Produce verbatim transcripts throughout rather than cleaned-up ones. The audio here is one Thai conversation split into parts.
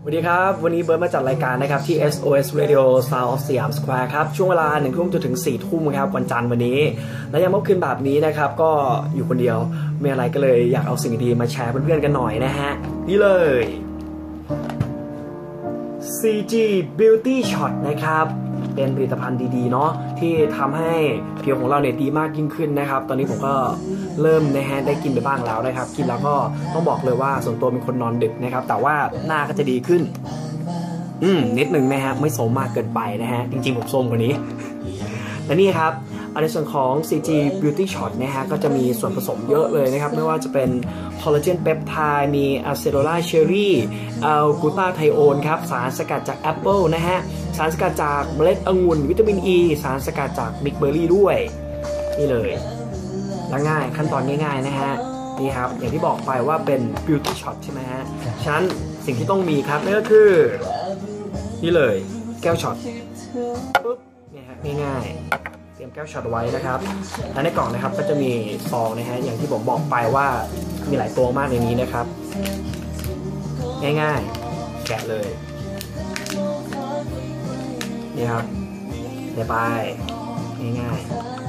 สวัสดีครับวันนี้เบิร์ดมาจัดรายการนะครับที่ เอส โอ เอส Radio Sound of Siam Square ครับช่วงเวลาหนึ่งทุ่มจนถึงสี่ทุ่มครับวันจันทร์วันนี้และยังเมื่อคืนแบบนี้นะครับก็อยู่คนเดียวไม่อะไรก็เลยอยากเอาสิ่งดีมาแชร์เพื่อนๆกันหน่อยนะฮะนี่เลย ซี จี Beauty Shot นะครับเป็นผลิตภัณฑ์ดีๆเนาะที่ทำให้ผิวของเราเนี่ยดีมากยิ่งขึ้นนะครับตอนนี้ผมก็เริ่มนะฮะได้กินไปบ้างแล้วนะครับกินแล้วก็ต้องบอกเลยว่าส่วนตัวเป็นคนนอนดึกนะครับแต่ว่าหน้าก็จะดีขึ้นอืมนิดนึงนะฮะไม่โซมมากเกินไปนะฮะจริงๆผมโซมกว่านี้และนี่ครับในส่วนของ ซี จี Beauty Shot นะฮะก็จะมีส่วนผสมเยอะเลยนะครับไม่ว่าจะเป็นคอลลาเจนเปปไทด์มีอะเซโลลาเชอรี่อัลกูตาไทโอนครับสารสกัดจากแอปเปิลนะฮะสารสกัดจากเมล็ดองุ่นวิตามิน E สารสกัดจากมิกเบอร์รี่ด้วยนี่เลยและง่ายขั้นตอนง่ายๆนะฮะนี่ครับอย่างที่บอกไปว่าเป็น Beauty Shot ใช่ไหมฮะฉะนั้นสิ่งที่ต้องมีครับนั่นก็คือนี่เลยแก้วช็อตปุ๊บเนี่ยฮะง่ายๆเตรียมแก้วช็อตไว้นะครับและในกล่องนะครับก็จะมีซองนะฮะอย่างที่ผมบอกไปว่ามีหลายตัวมากในนี้นะครับง่ายๆแกะเลยนี่ครับเดี๋ยวไปง่าย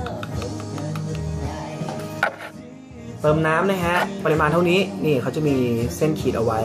ๆเติมน้ำนะฮะปริมาณเท่านี้นี่เขาจะมีเส้นขีดเอาไว้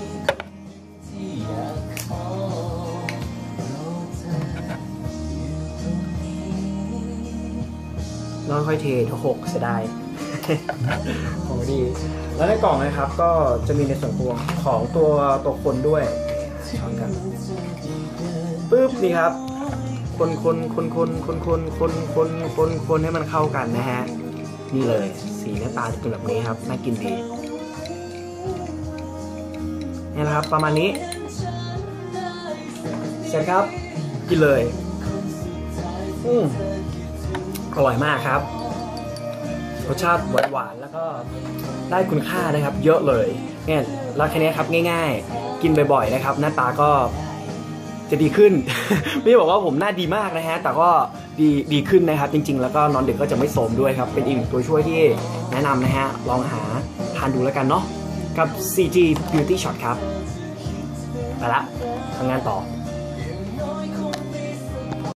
น้อยค่อยเททุกหกเสียดายของดีแล้วในกล่องนะครับก็จะมีในส่วนตัวของตัวตัวคนด้วยช้อนกันปึ๊บนี่ครับคนคนคนคนคนคนคนคนคนคนให้มันเข้ากันนะฮะนี่เลยสีหน้าตาจะเป็นแบบนี้ครับน่ากินดีนี่แหละครับประมาณนี้เสร็จครับกินเลยอืมอร่อยมากครับรสชาติหวานๆแล้วก็ได้คุณค่านะครับเยอะเลยเนี่ยแล้วแค่นี้ครับง่ายๆกินบ่อยๆนะครับหน้าตาก็จะดีขึ้น ไม่ได้บอกว่าผมหน้าดีมากนะฮะแต่ก็ดีดีขึ้นนะครับจริงๆแล้วก็นอนดึกก็จะไม่โทรมด้วยครับเป็นอีกหนึ่งตัวช่วยที่แนะนำนะฮะลองหาทานดูแล้วกันเนาะกับ ซี จี Beauty Shot ครับไปละทำงานต่อ